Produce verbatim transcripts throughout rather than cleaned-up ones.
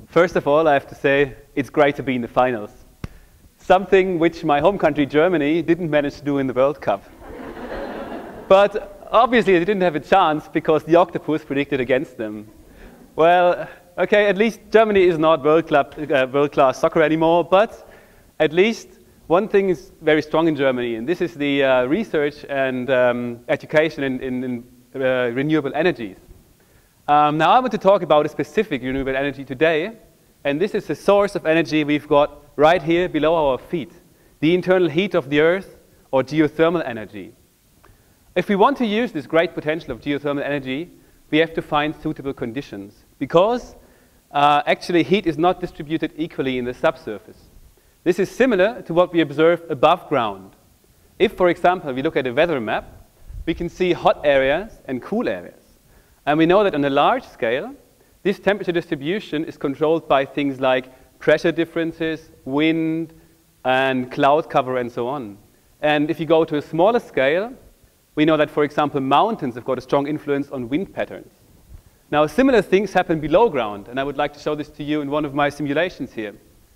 First of all, I have to say it's great to be in the finals. Something which my home country, Germany, didn't manage to do in the World Cup. But obviously they didn't have a chance because the octopus predicted against them. Well, okay, at least Germany is not world club, uh, world-class soccer anymore, but at least one thing is very strong in Germany, and this is the uh, research and um, education in, in, in uh, renewable energies. Um, now I want to talk about a specific renewable energy today, and this is the source of energy we've got right here below our feet, the internal heat of the Earth, or geothermal energy. If we want to use this great potential of geothermal energy, we have to find suitable conditions, because uh, actually heat is not distributed equally in the subsurface. This is similar to what we observe above ground. If, for example, we look at a weather map, we can see hot areas and cool areas. And we know that on a large scale, this temperature distribution is controlled by things like pressure differences, wind, and cloud cover, and so on. And if you go to a smaller scale, we know that, for example, mountains have got a strong influence on wind patterns. Now, similar things happen below ground, and I would like to show this to you in one of my simulations here.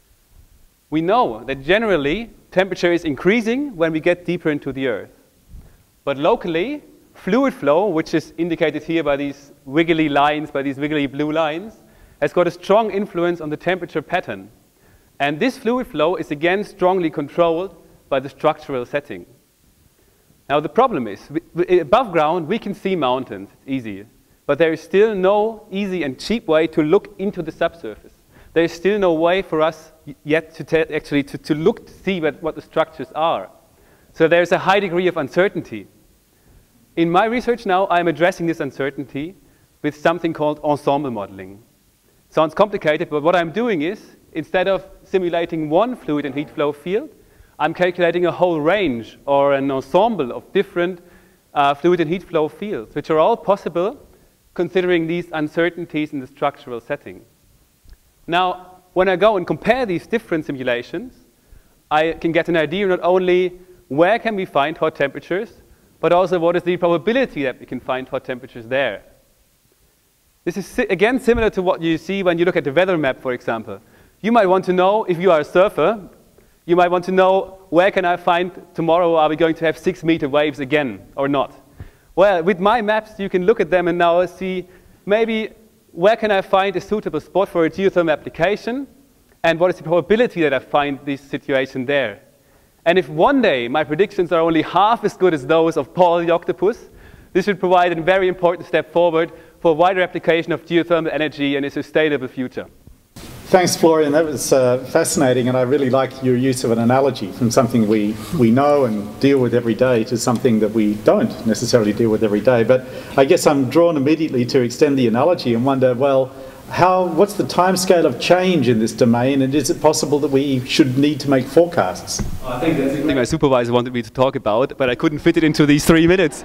We know that generally, temperature is increasing when we get deeper into the Earth. But locally, fluid flow, which is indicated here by these wiggly lines, by these wiggly blue lines, has got a strong influence on the temperature pattern. And this fluid flow is again strongly controlled by the structural setting. Now the problem is, we, above ground we can see mountains, it's easy. But there is still no easy and cheap way to look into the subsurface. There is still no way for us yet to actually to, to look to see what, what the structures are. So there is a high degree of uncertainty. In my research now, I'm addressing this uncertainty with something called ensemble modeling. Sounds complicated, but what I'm doing is, instead of simulating one fluid and heat flow field, I'm calculating a whole range or an ensemble of different uh, fluid and heat flow fields, which are all possible considering these uncertainties in the structural setting. Now, when I go and compare these different simulations, I can get an idea not only where can we find hot temperatures, but also what is the probability that we can find hot temperatures there. This is, again, similar to what you see when you look at the weather map, for example. You might want to know, if you are a surfer, you might want to know, where can I find tomorrow, are we going to have six meter waves again, or not? Well, with my maps, you can look at them and now see, maybe, where can I find a suitable spot for a geothermal application, and what is the probability that I find this situation there? And if one day my predictions are only half as good as those of Paul the octopus, this would provide a very important step forward for a wider application of geothermal energy in a sustainable future. Thanks, Florian. That was uh, fascinating, and I really like your use of an analogy from something we, we know and deal with every day to something that we don't necessarily deal with every day. But I guess I'm drawn immediately to extend the analogy and wonder, well, how, what's the timescale of change in this domain, and is it possible that we should need to make forecasts? I think that's something my supervisor wanted me to talk about, but I couldn't fit it into these three minutes.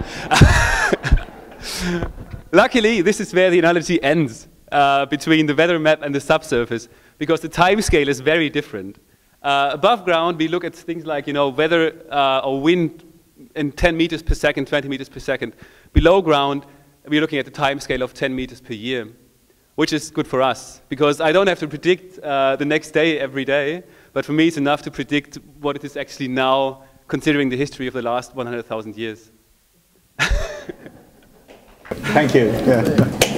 Luckily, this is where the analogy ends. Uh, between the weather map and the subsurface, because the time scale is very different. Uh, above ground, we look at things like, you know, weather uh, or wind in ten meters per second, twenty meters per second. Below ground, we're looking at the time scale of ten meters per year, which is good for us, because I don't have to predict uh, the next day every day, but for me it's enough to predict what it is actually now, considering the history of the last one hundred thousand years. Thank you. Yeah.